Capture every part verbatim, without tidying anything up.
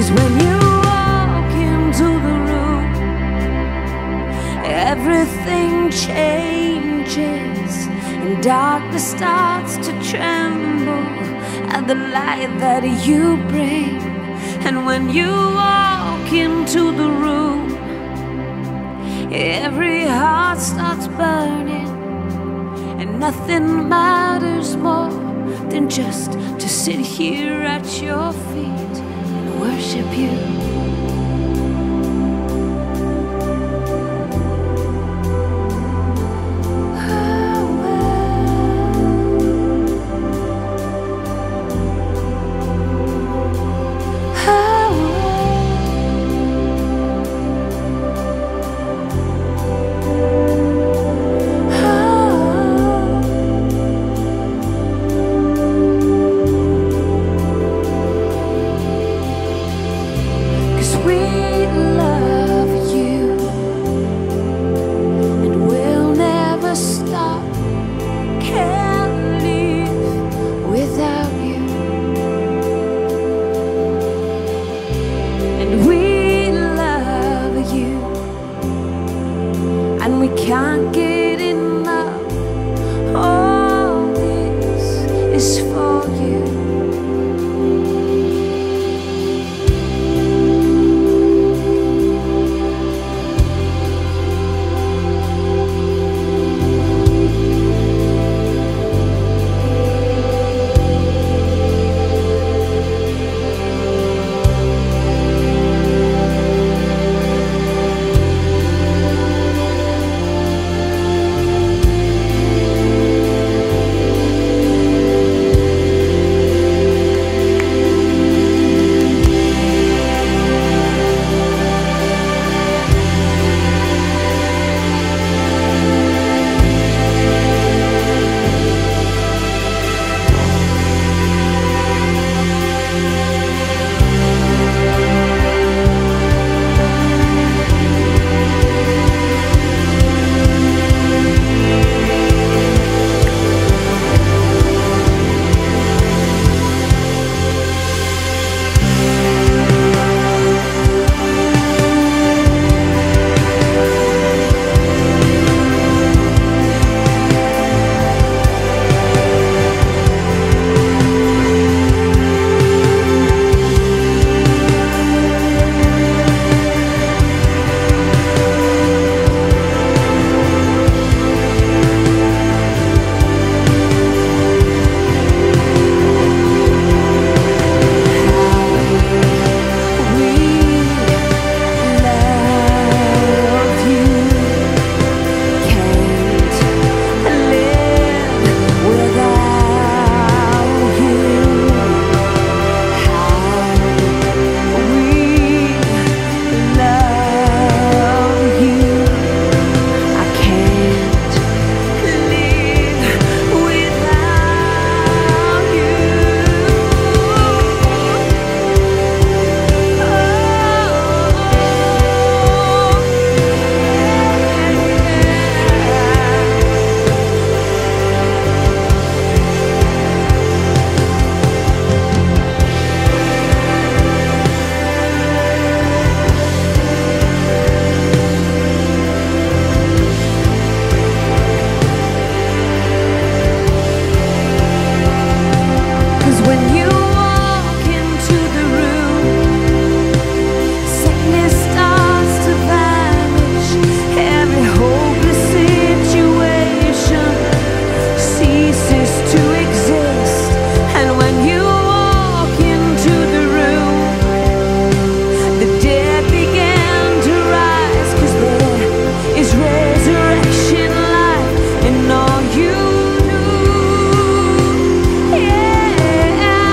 when you walk into the room, everything changes, and darkness starts to tremble at the light that you bring. And when you walk into the room, every heart starts burning, and nothing matters more than just to sit here at your feet and worship you. Can't get enough. All this is for you. Yeah.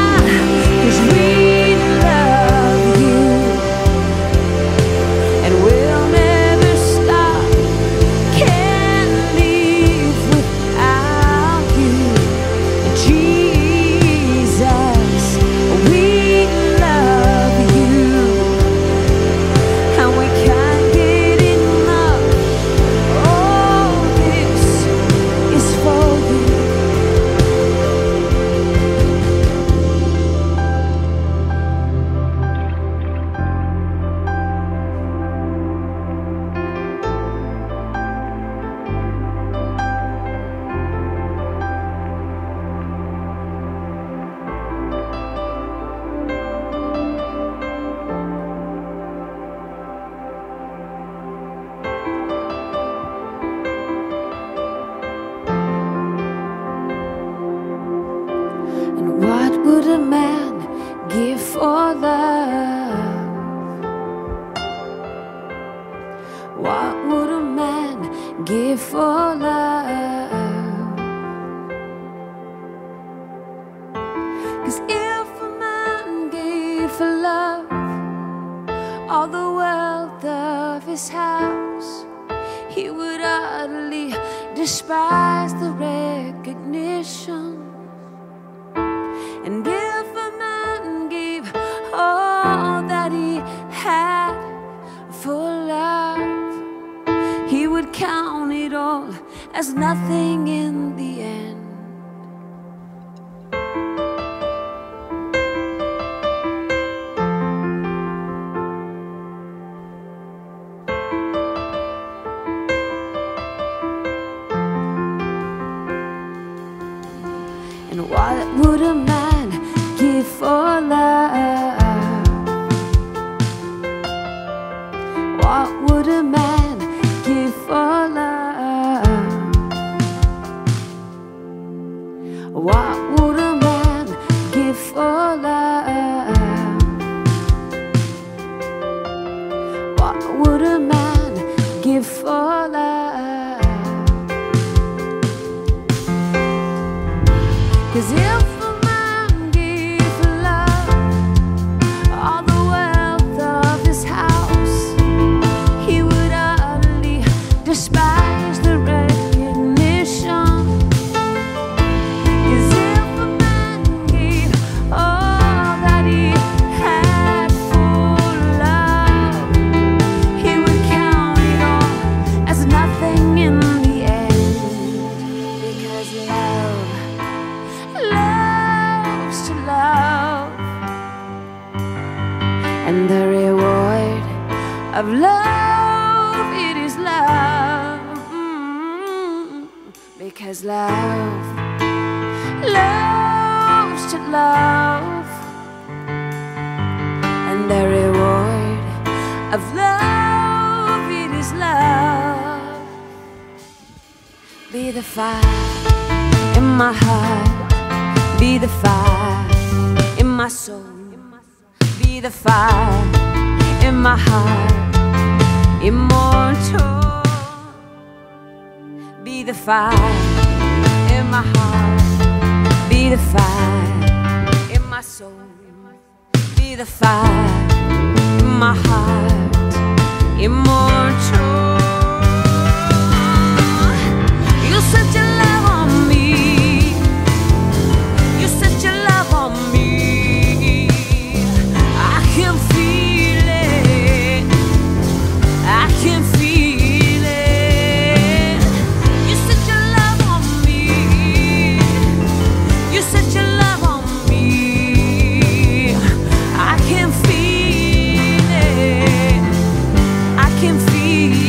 for love? What would a man give for love? 'Cause if a man gave for love all the wealth of his house, he would utterly despise the recognition. And if a man gave all that he had for love, he would count it all as nothing in the end. And what would a man give for love? What would a man give for love? What would a man give for love? What would a man give for love? 'Cause if a man gave for love all the wealth of his house, he would utterly despise the recognition. 'Cause if a man gave all that he had for love, he would count it all as nothing in the end. Because love loves to love, and the reward of love, it is love. Mm-hmm. Because love loves to love, and the reward of love, it is love. Be the fire in my heart, be the fire in my soul, be the fire in my heart, immortal. Be the fire in my heart, be the fire in my soul, be the fire in my heart, immortal. You set your love on me, you set your love on me. I can feel it, I can feel it. You set your love on me, you set your love on me. I can feel it, I can feel it.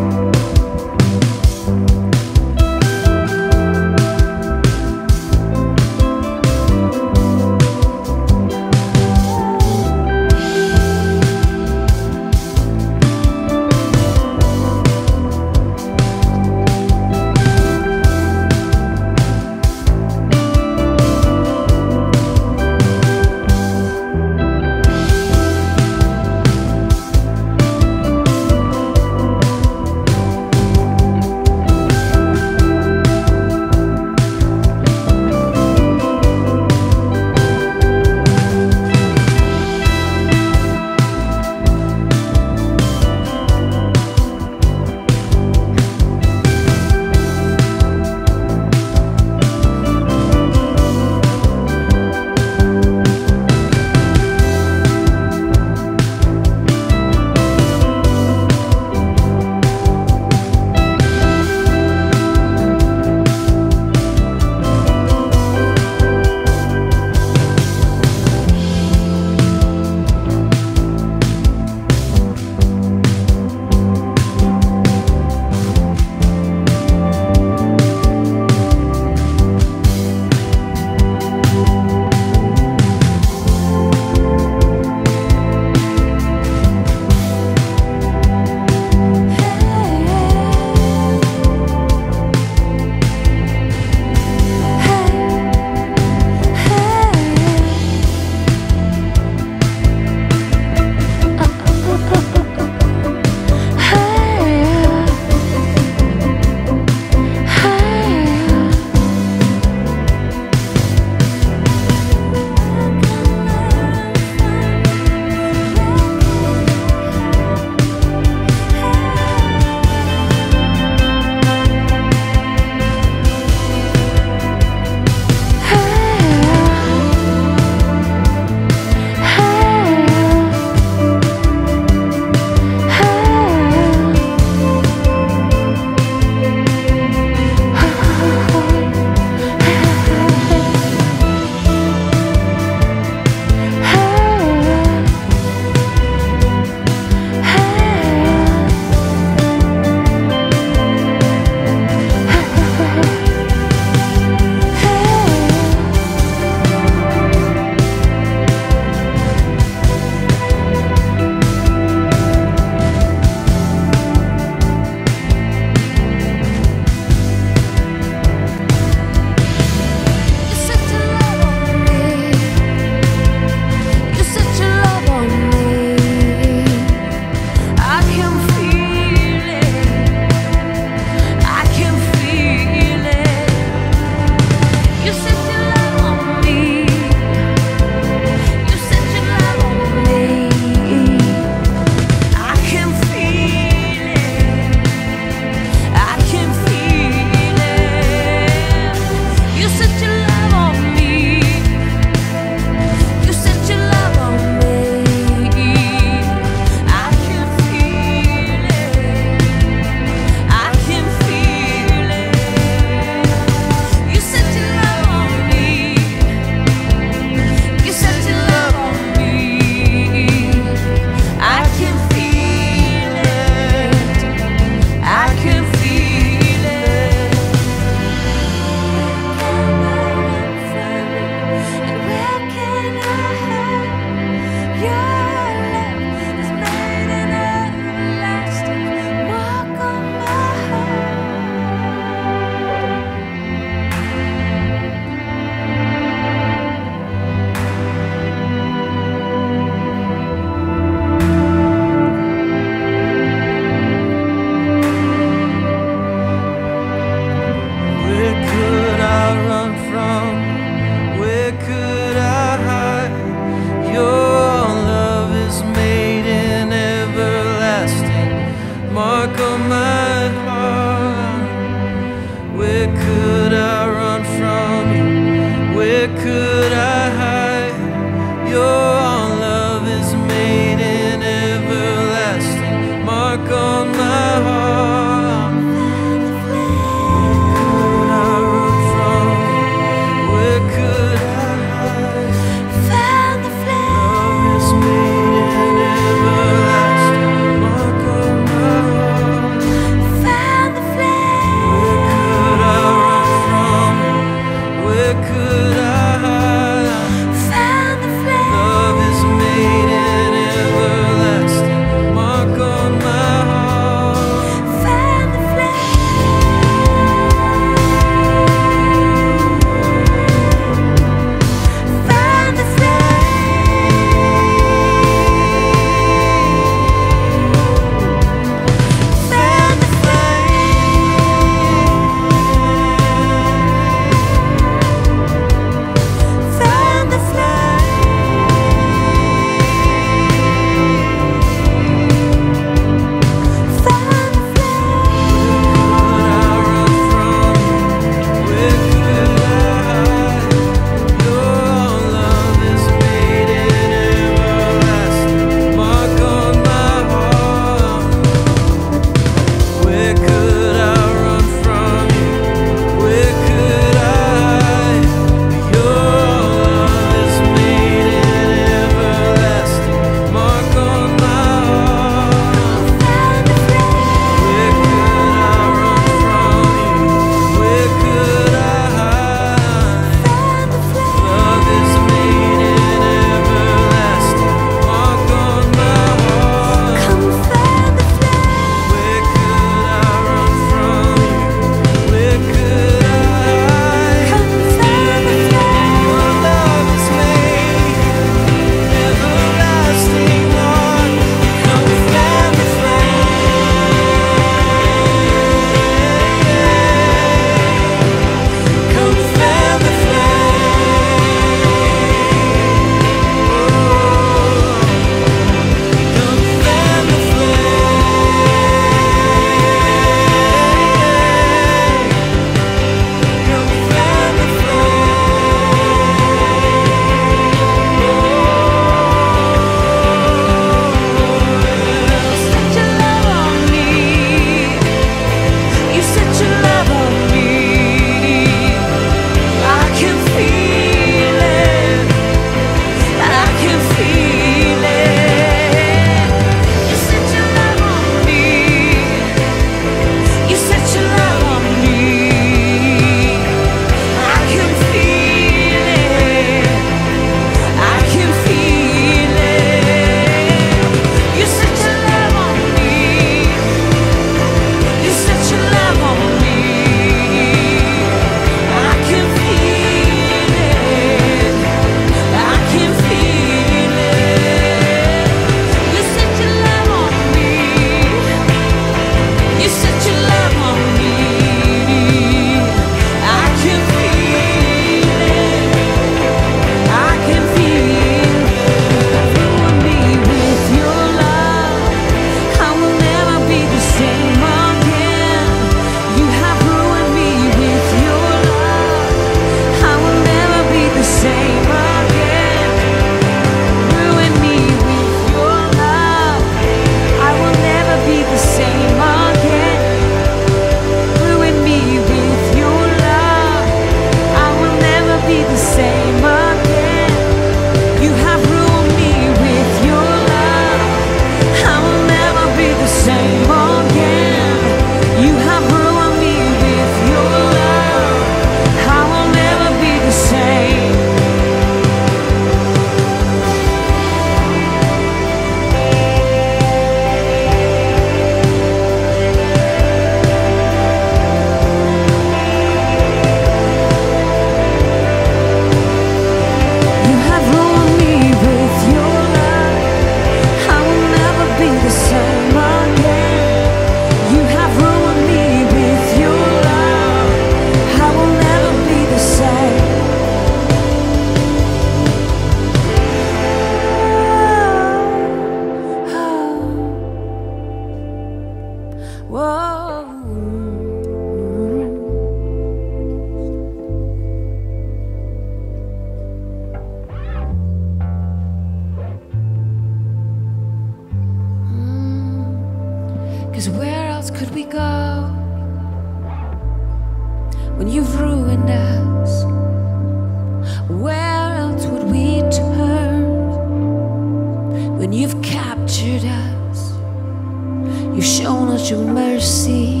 when you've ruined us, where else would we turn? When you've captured us, you've shown us your mercy.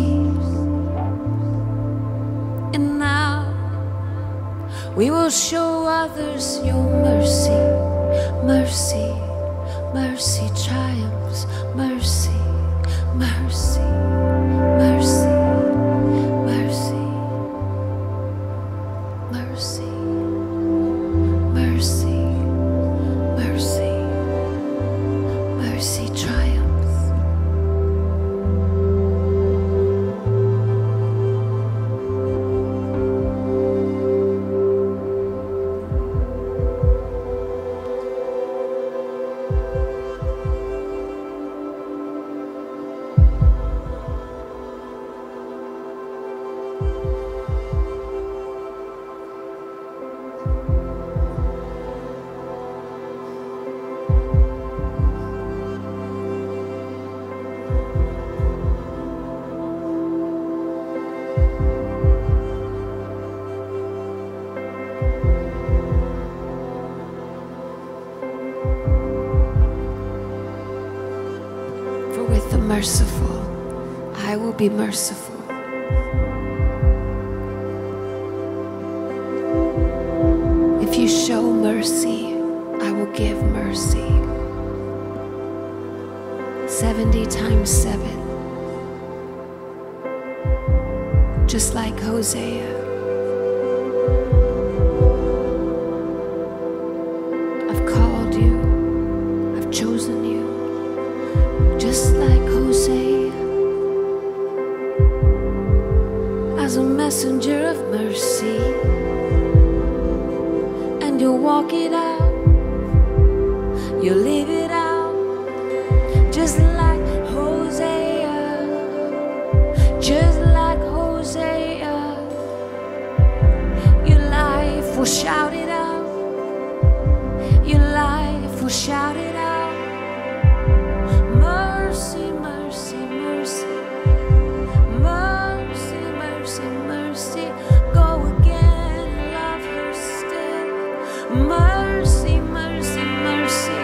And now we will show others your mercy. Mercy, mercy triumphs. Mercy, mercy, mercy, mercy, mercy, mercy, mercy, mercy triumphs. With the merciful, I will be merciful. If you show mercy, I will give mercy. seventy times seven. Just like Hosea. I've called you. I've chosen you. Just like Hosea, as a messenger of mercy, and you'll walk it out, you'll live it out, just like Hosea, just like Hosea. Your life will shout it out, your life will shout it out. Mercy, mercy, mercy, mercy, mercy, mercy. Go again, love her still. Mercy, mercy, mercy.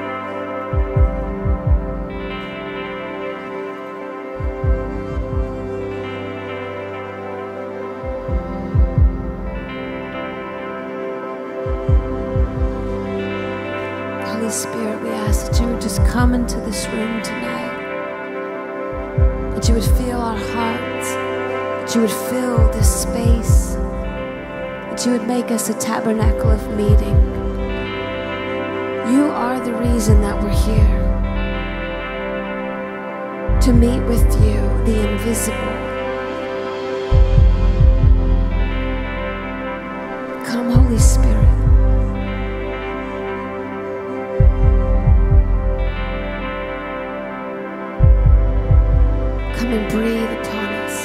Holy Spirit, we ask that you would just come into this room tonight, that you would fill our hearts, that you would fill this space, that you would make us a tabernacle of meeting. You are the reason that we're here, to meet with you, the invisible. Come, Holy Spirit. Come and breathe upon us.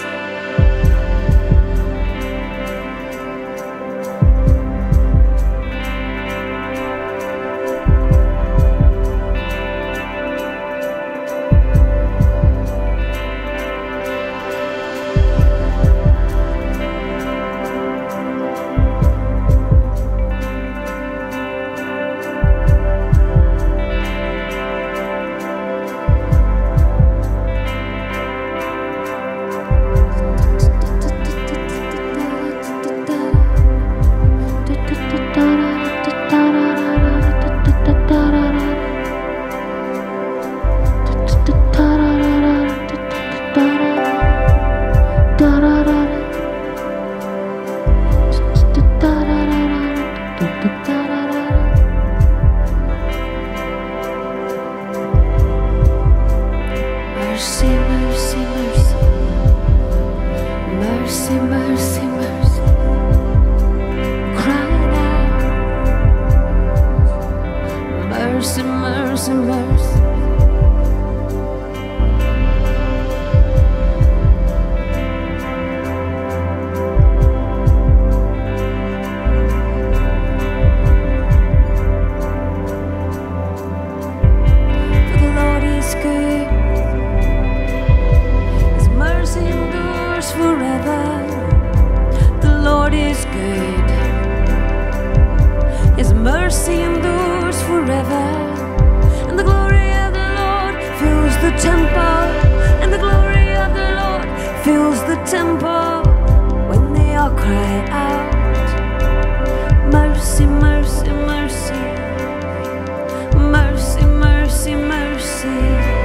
temple when they all cry out, mercy, mercy, mercy, mercy, mercy, mercy.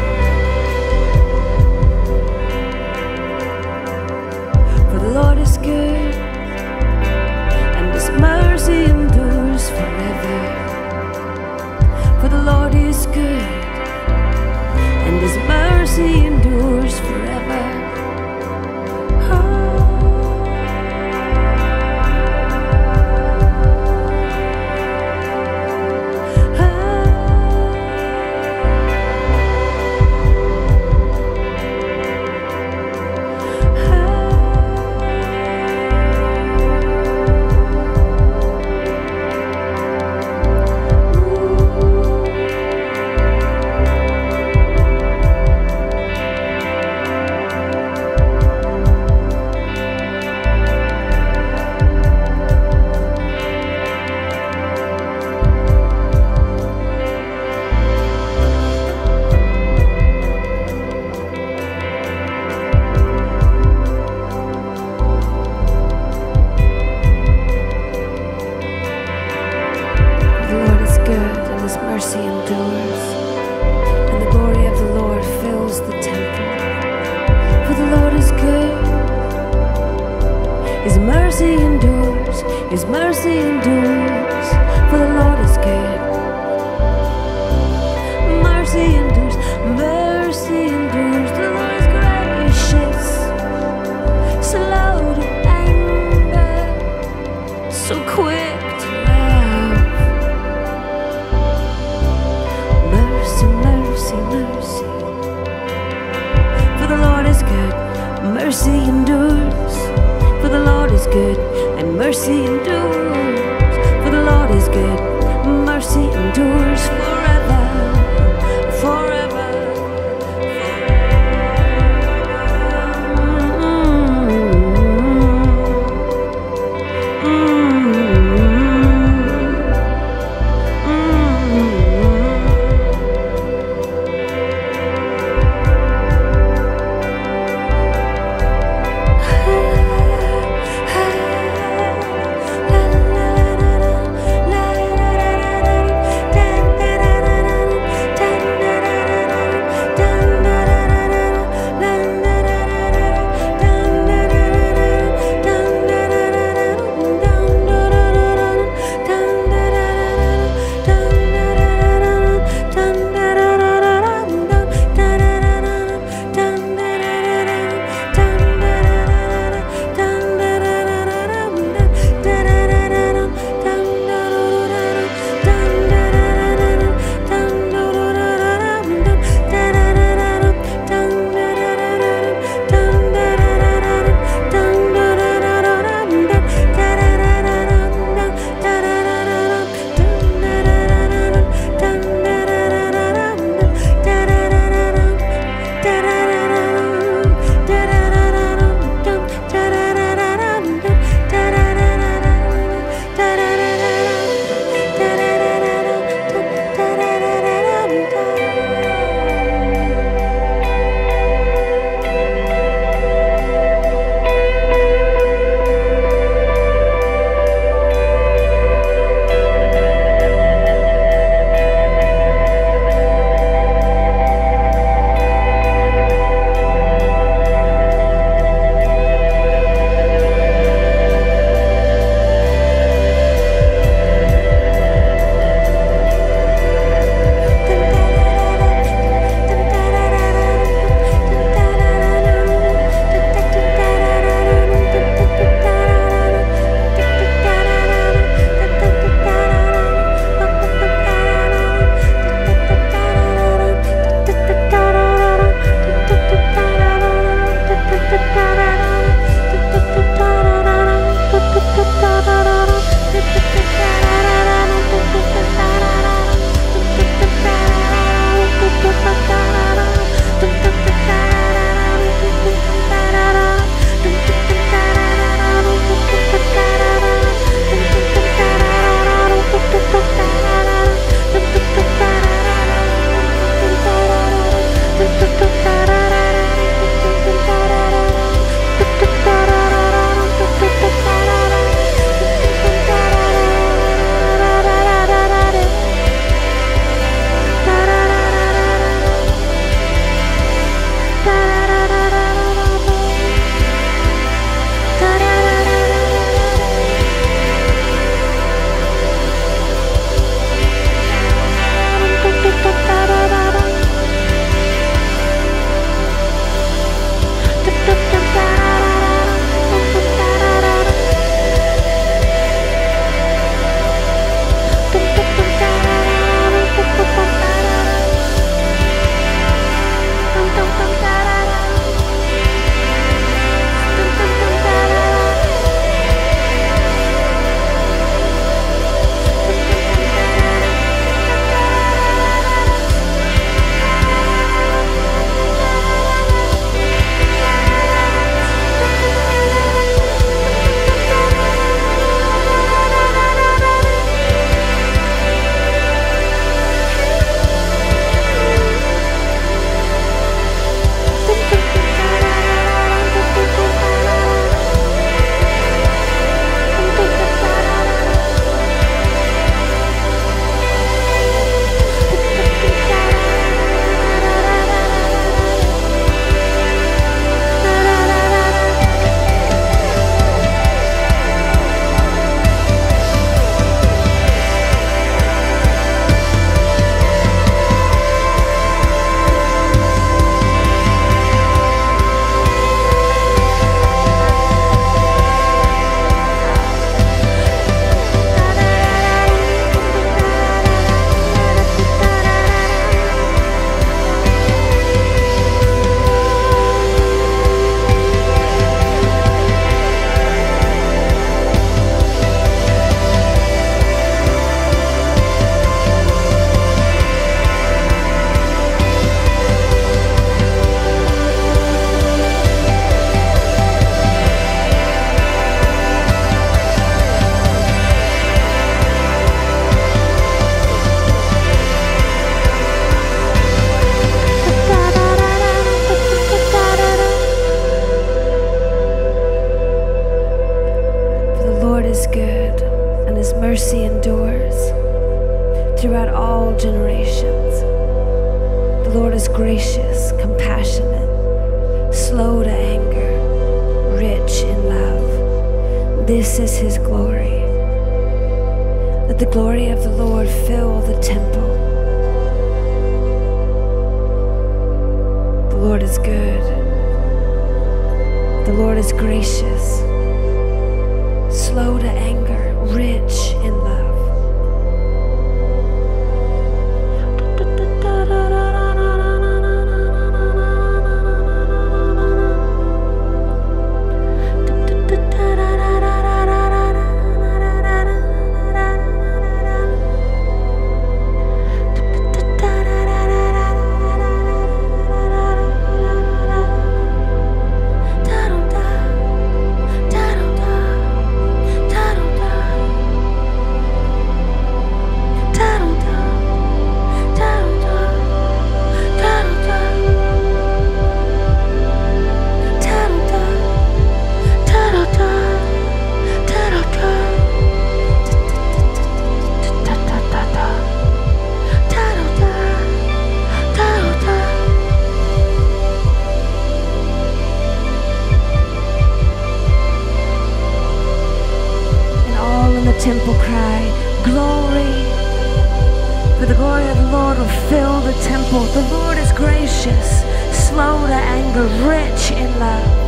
For the Lord is good, and His mercy endures forever. For the Lord is good, and His mercy endures forever. Mercy endures, and the glory of the Lord fills the temple. For the Lord is good, His mercy endures, His mercy endures. For the Lord is good, mercy endures, mercy endures. The Lord is gracious, slow to anger, so quick to love. Mercy, mercy. For the Lord is good, mercy endures. For the Lord is good, and mercy endures. For the Lord is good, mercy endures forever, forever. His mercy endures throughout all generations. The Lord is gracious, compassionate, slow to anger, rich in love. This is His glory. Let the glory of the Lord fill the temple. The Lord is good. The Lord is gracious, slow to anger, rich in love. Temple cry, glory, for the glory of the Lord will fill the temple. The Lord is gracious, slow to anger, rich in love.